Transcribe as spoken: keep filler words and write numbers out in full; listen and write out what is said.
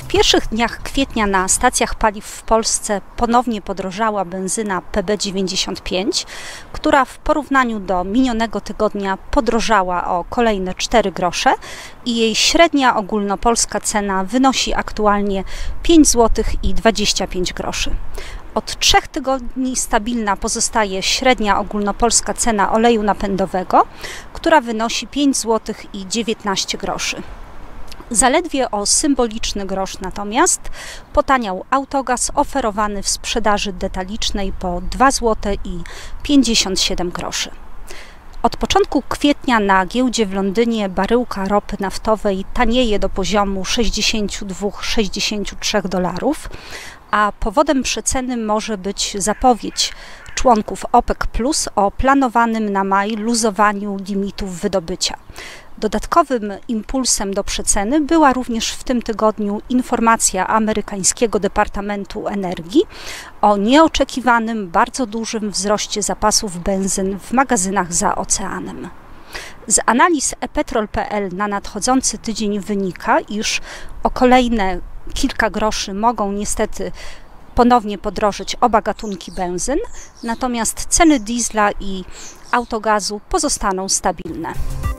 pierwszych dniach kwietnia na stacjach paliw w Polsce ponownie podrożała benzyna P B dziewięćdziesiąt pięć, która w porównaniu do minionego tygodnia podrożała o kolejne cztery grosze i jej średnia ogólnopolska cena wynosi aktualnie pięć złotych i dwadzieścia pięć groszy. Od trzech tygodni stabilna pozostaje średnia ogólnopolska cena oleju napędowego, która wynosi pięć złotych i dziewiętnaście groszy. Zaledwie o symboliczny grosz natomiast potaniał autogaz oferowany w sprzedaży detalicznej po dwa złote i pięćdziesiąt siedem groszy. Od początku kwietnia na giełdzie w Londynie baryłka ropy naftowej tanieje do poziomu sześćdziesiąt dwa do sześćdziesięciu trzech dolarów, a powodem przeceny może być zapowiedź członków OPEC plus o planowanym na maj luzowaniu limitów wydobycia. Dodatkowym impulsem do przeceny była również w tym tygodniu informacja amerykańskiego Departamentu Energii o nieoczekiwanym, bardzo dużym wzroście zapasów benzyn w magazynach za oceanem. Z analiz e petrol kropka pe el na nadchodzący tydzień wynika, iż o kolejne kilka groszy mogą niestety ponownie podrożyć oba gatunki benzyn, natomiast ceny diesla i autogazu pozostaną stabilne.